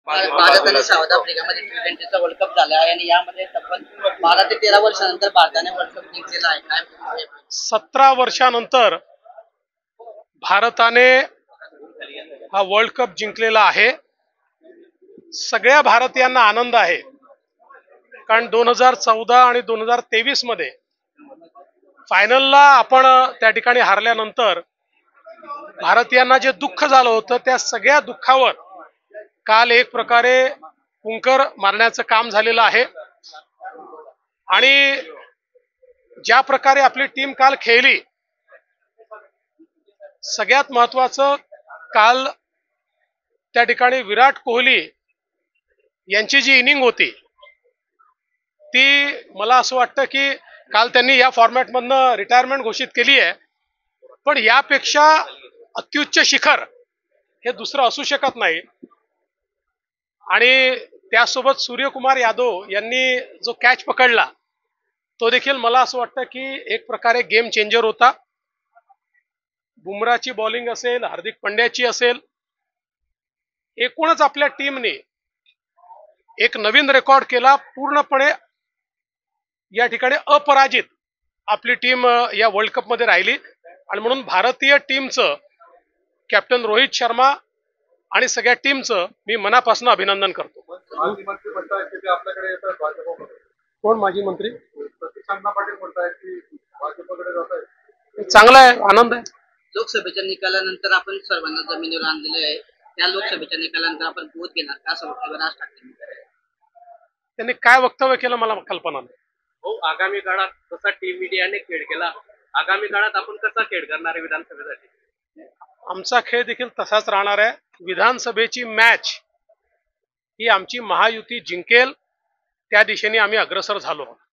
भारताने साऊथ आफ्रिकामध्ये T20चा वर्ल्ड कप झाला आहे आणि यामध्ये तब्बल 12 ते 13 वर्षानंतर भारताने वर्ल्ड कप जिंकलेला आहे. काय 17 वर्षानंतर भारताने हा वर्ल्ड कप जिंकलेला आहे. सगळ्या भारतीयांना आनंद आहे, कारण 2014 आणि 2023 मध्ये फायनलला आपण त्या ठिकाणी हारल्यानंतर भारतीयांना जे दुःख झालं होतं त्या सगळ्या दुःखावर काल एक प्रकारे पुंकर मारण्याचं काम झालेलं आहे. आणि ज्या प्रकारे आपली टीम काल खेळली, सगळ्यात महत्वाचं काल त्या ठिकाणी विराट कोहली यांची जी इनिंग होती ती मला असं वाटतं की काल त्यांनी या फॉर्मॅटमधनं रिटायरमेंट घोषित केली आहे, पण यापेक्षा अत्युच्च शिखर हे दुसरं असू शकत नाही. आणि त्यासोबत सूर्यकुमार यादव यांनी जो कॅच पकडला तो देखील मला असं वाटतं की एक प्रकारे गेम चेंजर होता. बुमराची बॉलिंग असेल, हार्दिक पंड्याची असेल, एकूणच आपल्या टीमने एक नवीन रेकॉर्ड केला. पूर्णपणे या ठिकाणी अपराजित आपली टीम या वर्ल्ड कप मध्ये राहिली आणि म्हणून भारतीय टीमचं कॅप्टन रोहित शर्मा आणि सगळ्या टीमचं मी मनापासून अभिनंदन करतो. माजी मंत्री म्हणतात की ते आपल्याकडे येतात भाजपकडे. कोण माजी मंत्री? प्रतीक अण्णा पाटील म्हणतात की भाजपकडे जात आहे. चांगला आहे, आनंद आहे. लोकसभेच्या निकालानंतर आपण सर्वांना जमिनीवर आणलेलं आहे. त्या लोकसभेच्या निकालानंतर आपण बोध घेणार का असं वक्तव्य राज ठाकरे त्यांनी काय वक्तव्य केलं मला कल्पना नाही. हो, आगामी काळात कसा टीम इंडियाने खेळ केला, आगामी काळात आपण कसा खेळ करणार आहे विधानसभेसाठी? आमचा खेळ देखील तसाच राहणार आहे. विधानसभेची मॅच ही आमची महायुती जिंकेल त्या दिशेने आम्ही अग्रसर झालो.